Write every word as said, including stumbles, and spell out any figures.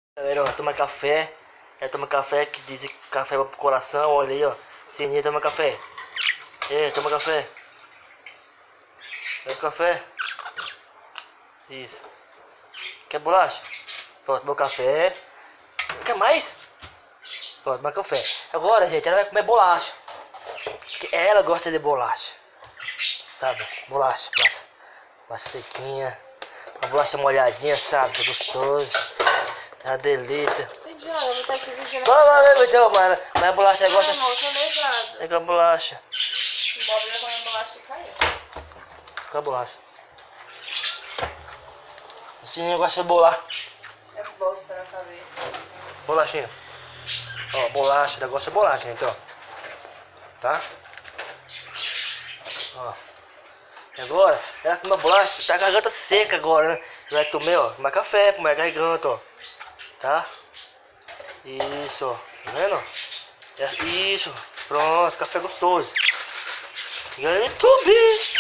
Galera, ó, toma café. É, toma café, que dizem que café é bom pro coração. Olha aí, ó. Sininho, toma café. É, toma café. Quer café? Isso. Quer bolacha? Pronto, meu café. Quer mais? Pronto, toma café. Agora, gente, ela vai comer bolacha. Porque ela gosta de bolacha. Sabe? Bolacha, bolacha. Bolacha sequinha. Uma bolacha molhadinha, sabe? Gostoso. É uma delícia. Vídeo, eu vou botar esse vídeo na... Vai, vai, vai, então, mas, mas a bolacha Não, gosta... amor, tô levado. É com a bolacha. O Bob vai comer bolacha e caiu. Com a bolacha. O Sininho gosta de bolar. É bosta na cabeça. Bolachinha. Ó, bolacha, ela gosta de bolacha, gente, ó. Tá? Ó. E agora, ela com uma bolacha, tá com a garganta seca agora, né? Vai comer, ó, tomar café, pra minha garganta, ó. Tá? Isso, ó. Tá vendo? É, isso. Pronto, café gostoso. E aí, YouTube!